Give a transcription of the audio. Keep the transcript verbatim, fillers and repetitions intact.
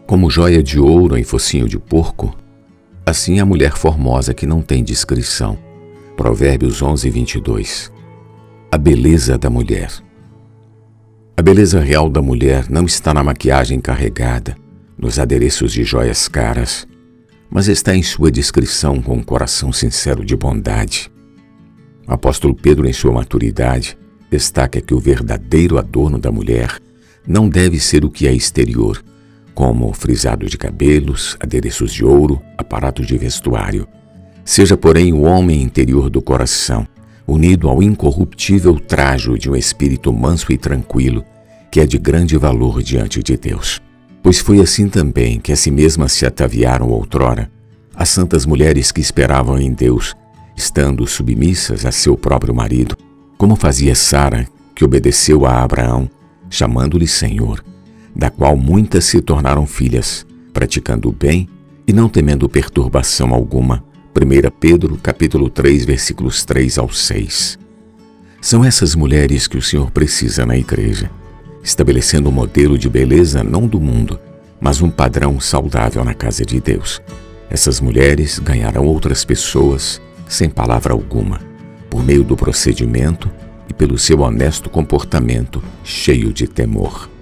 Como joia de ouro em focinho de porco, assim a mulher formosa que não tem descrição. Provérbios onze, vinte e dois. A beleza da mulher. A beleza real da mulher não está na maquiagem carregada, nos adereços de joias caras, mas está em sua descrição com um coração sincero de bondade. O apóstolo Pedro, em sua maturidade, destaca que o verdadeiro adorno da mulher não deve ser o que é exterior, como frisado de cabelos, adereços de ouro, aparatos de vestuário. Seja, porém, o homem interior do coração, unido ao incorruptível trajo de um espírito manso e tranquilo, que é de grande valor diante de Deus. Pois foi assim também que a si mesmas se ataviaram outrora as santas mulheres que esperavam em Deus, estando submissas a seu próprio marido, como fazia Sara, que obedeceu a Abraão, chamando-lhe Senhor, da qual muitas se tornaram filhas, praticando o bem e não temendo perturbação alguma. primeira Pedro, capítulo três, versículos três ao seis. São essas mulheres que o Senhor precisa na igreja, estabelecendo um modelo de beleza não do mundo, mas um padrão saudável na casa de Deus. Essas mulheres ganharão outras pessoas sem palavra alguma, por meio do procedimento e pelo seu honesto comportamento cheio de temor.